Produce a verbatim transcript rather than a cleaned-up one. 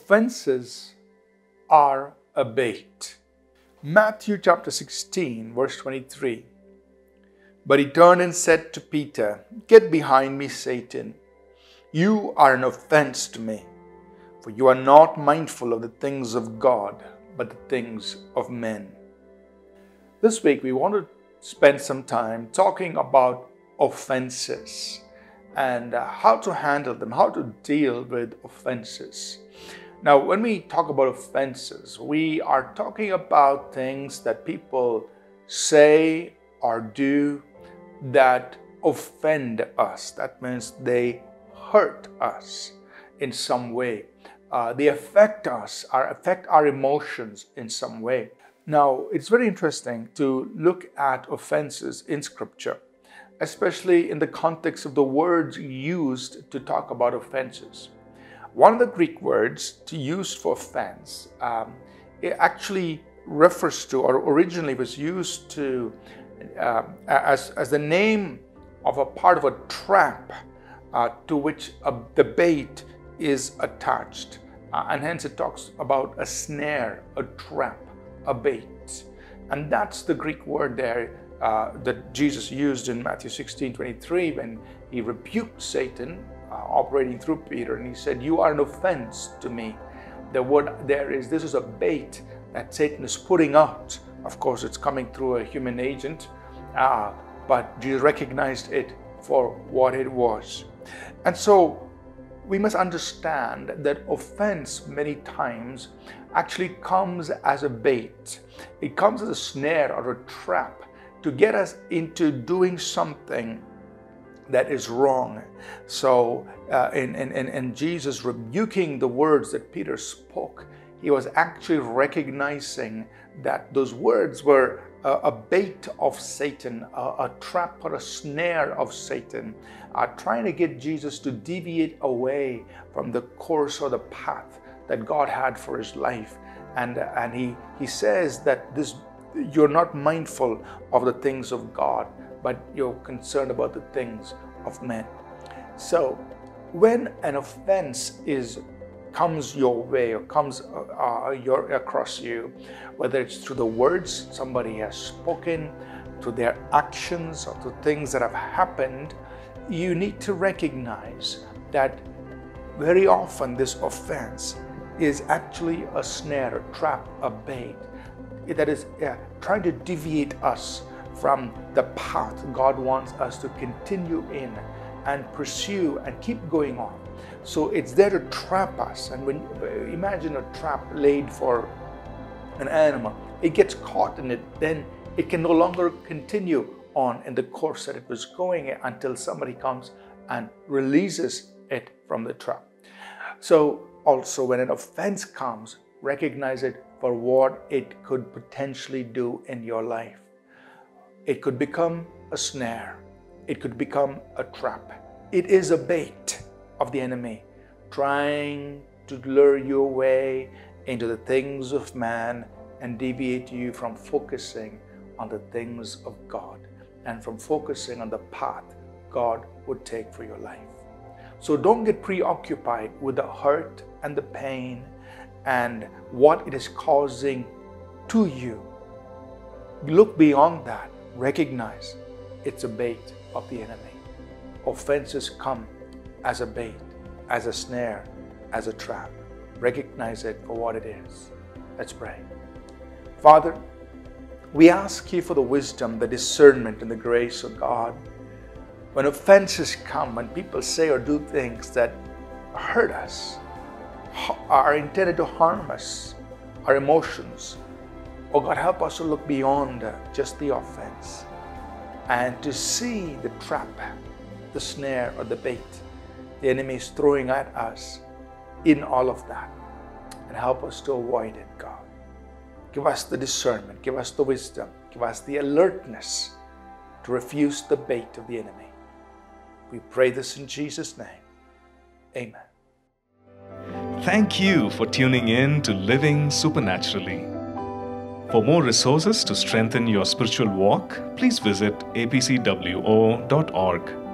offenses are a bait. Matthew chapter sixteen, verse twenty-three. But he turned and said to Peter, "Get behind me, Satan. You are an offense to me, for you are not mindful of the things of God, but the things of men." This week we want to spend some time talking about offenses and uh, how to handle them, how to deal with offenses. Now, when we talk about offenses, we are talking about things that people say or do that offend us. That means they hurt us in some way. Uh, they affect us, or affect our emotions in some way. Now, it's very interesting to look at offenses in Scripture, especially in the context of the words used to talk about offenses. One of the Greek words to use for offense, um, it actually refers to, or originally was used to, uh, as, as the name of a part of a trap uh, to which a, the bait is attached. Uh, and hence it talks about a snare, a trap, a bait. And that's the Greek word there uh, that Jesus used in Matthew sixteen twenty-three when he rebuked Satan uh, operating through Peter, and he said, "You are an offense to me." The word there is, this is a bait that Satan is putting out. Of course, it's coming through a human agent, uh, but Jesus recognized it for what it was. And so we must understand that offense many times actually comes as a bait. It comes as a snare or a trap to get us into doing something that is wrong. So uh, in, in, in Jesus rebuking the words that Peter spoke, he was actually recognizing that those words were a, a bait of Satan, a, a trap or a snare of Satan, uh, trying to get Jesus to deviate away from the course or the path that God had for his life. And, uh, and he, he says that this, you're not mindful of the things of God, but you're concerned about the things of men. So when an offense is comes your way or comes uh, your, across you, whether it's through the words somebody has spoken, to their actions, or to things that have happened, you need to recognize that very often this offense is actually a snare, a trap, a bait that is uh, trying to deviate us from the path God wants us to continue in and pursue and keep going on. So it's there to trap us. And when imagine a trap laid for an animal, it gets caught in it, then it can no longer continue on in the course that it was going until somebody comes and releases it from the trap. So also when an offense comes, recognize it for what it could potentially do in your life. It could become a snare. It could become a trap. It is a bait of the enemy, trying to lure you away into the things of man and deviate you from focusing on the things of God and from focusing on the path God would take for your life. So don't get preoccupied with the hurt and the pain and what it is causing to you. Look beyond that. Recognize it's a bait of the enemy. Offenses come as a bait, as a snare, as a trap. Recognize it for what it is. Let's pray. Father, we ask you for the wisdom, the discernment, and the grace of God. When offenses come, when people say or do things that hurt us, are intended to harm us, our emotions, oh God, help us to look beyond just the offense and to see the trap, the snare, or the bait the enemy is throwing at us in all of that, and help us to avoid it, God. Give us the discernment, give us the wisdom, give us the alertness to refuse the bait of the enemy. We pray this in Jesus' name. Amen. Thank you for tuning in to Living Supernaturally. For more resources to strengthen your spiritual walk, please visit a p c w o dot org.